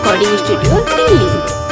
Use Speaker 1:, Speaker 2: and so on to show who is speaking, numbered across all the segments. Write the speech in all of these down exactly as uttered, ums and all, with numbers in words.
Speaker 1: Recording studio Delhi.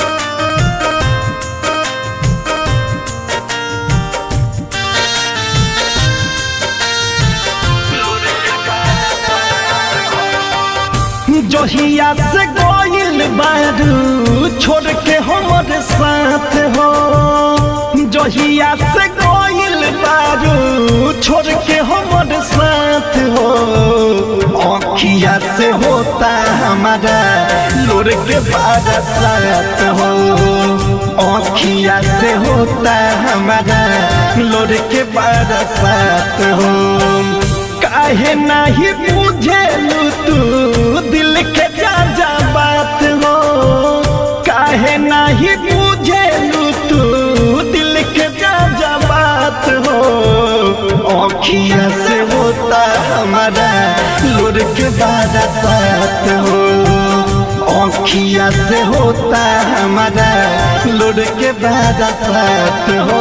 Speaker 2: जहिया से गोइल बारू छोड़ के हमारे साथ हो, जहिया से गोइल बारू छोड़ के हमारे साथ हो। आँखिया से होता हमारा लोर के बरसात हो, आँखिया से होता हमारा लोर के बरसात हो। काहे नहीं बुझेलू तू दिल के जा जा बात हो, काहे नहीं बुझेलू तू दिल के जा जा बात हो। आँखिया से होता हमारा लोर के बरसात हो, आँखिया से होता हमारा लोर के बरसात हो।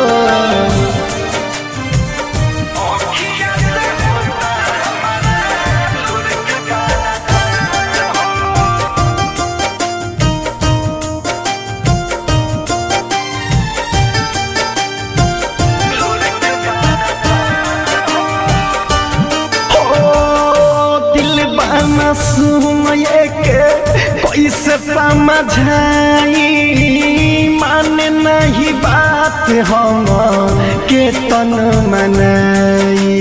Speaker 2: सुमये के कैसे समझाई, माने नहीं बात हम के तन मनाई।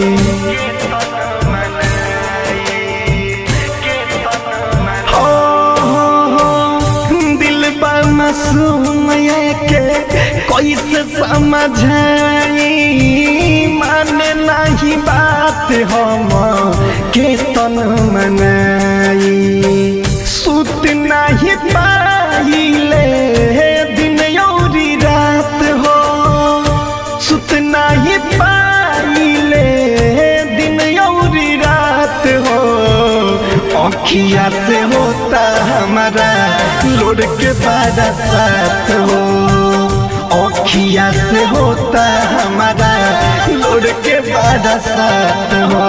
Speaker 2: हो दिल सुमये के कैसे समझाई, माने नहीं बात हम के तन मनाई। सुत नहीं पाइले दिन औरी रात हो, सुत नहीं पाइले दिन औरी रात हो। आँखिया से होता हमारा लोर के बरसात हो, आँखिया से होता हमारा लोर के बरसात हो।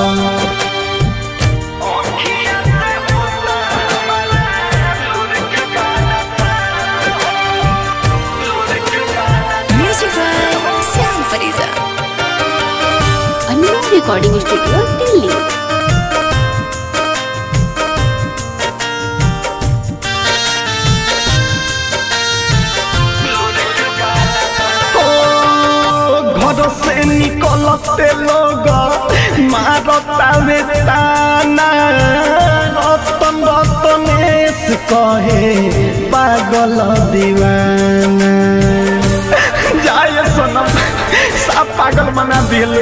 Speaker 1: Recording studio Delhi.
Speaker 2: घर से निकलते लोग मारता वे ताना, रतन रतनेश कहे पागल दीवाना। जाए सनम सब पागल बना दिल।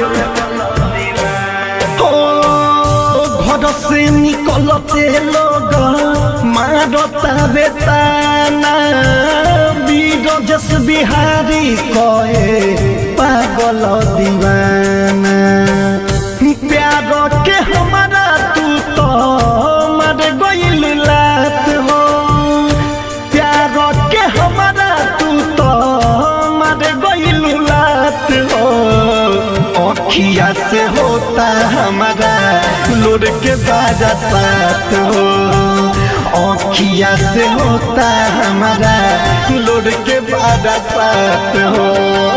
Speaker 2: घर से निकलते लोग मारता वे ताना, बीरजस बिहारी कहे पागल दीवाना। प्यार के हमारा तू तो मर गइल लात हो, प्यार के हमारा तू तो मर गइल लात हो। आँखिया से होता हमारा लोर के बरसात हो, आँखिया से होता हमारा लोर के बरसात हो।